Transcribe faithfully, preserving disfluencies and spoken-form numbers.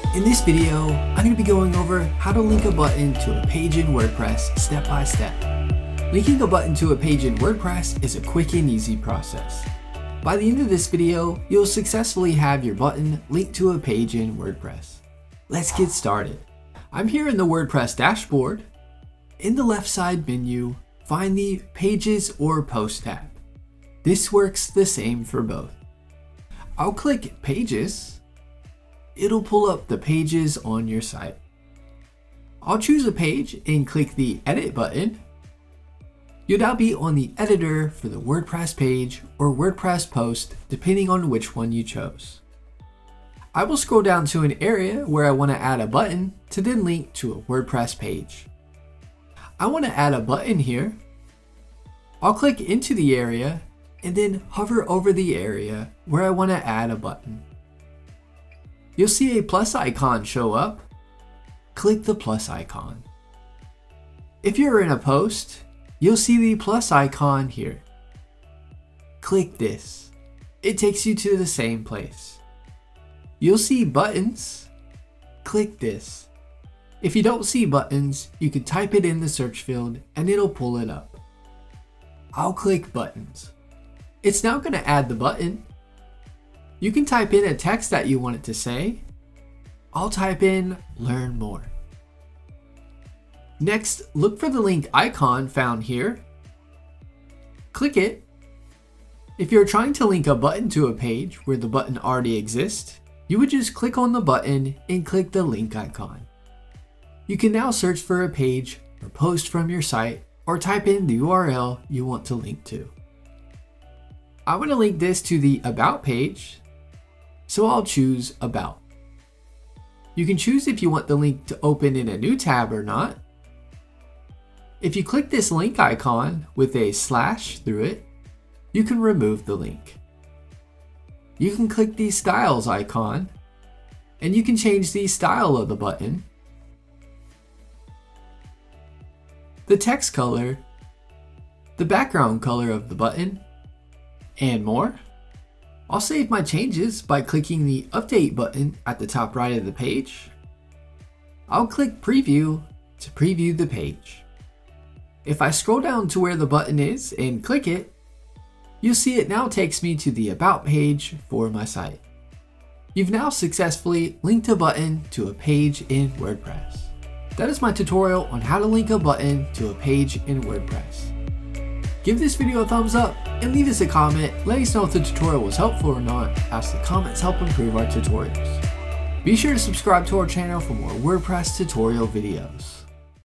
In this video, I'm going to be going over how to link a button to a page in WordPress step by step. Linking a button to a page in WordPress is a quick and easy process. By the end of this video, you'll successfully have your button linked to a page in WordPress. Let's get started. I'm here in the WordPress dashboard. In the left side menu, find the Pages or Post tab. This works the same for both. I'll click Pages. It'll pull up the pages on your site. I'll choose a page and click the Edit button. You'll now be on the editor for the WordPress page or WordPress post, depending on which one you chose. I will scroll down to an area where I want to add a button to then link to a WordPress page. I want to add a button here. I'll click into the area and then hover over the area where I want to add a button. You'll see a plus icon show up. Click the plus icon. If you're in a post, you'll see the plus icon here. Click this. It takes you to the same place. You'll see buttons. Click this. If you don't see buttons, you can type it in the search field and it'll pull it up. I'll click buttons. It's now going to add the button. You can type in a text that you want it to say. I'll type in Learn More. Next, look for the link icon found here. Click it. If you're trying to link a button to a page where the button already exists, you would just click on the button and click the link icon. You can now search for a page or post from your site or type in the U R L you want to link to. I want to link this to the About page, so I'll choose About. You can choose if you want the link to open in a new tab or not. If you click this link icon with a slash through it, you can remove the link. You can click the Styles icon, and you can change the style of the button, the text color, the background color of the button, and more. I'll save my changes by clicking the Update button at the top right of the page. I'll click Preview to preview the page. If I scroll down to where the button is and click it, you'll see it now takes me to the About page for my site. You've now successfully linked a button to a page in WordPress. That is my tutorial on how to link a button to a page in WordPress. Give this video a thumbs up and leave us a comment letting us know if the tutorial was helpful or not, as the comments help improve our tutorials. Be sure to subscribe to our channel for more WordPress tutorial videos.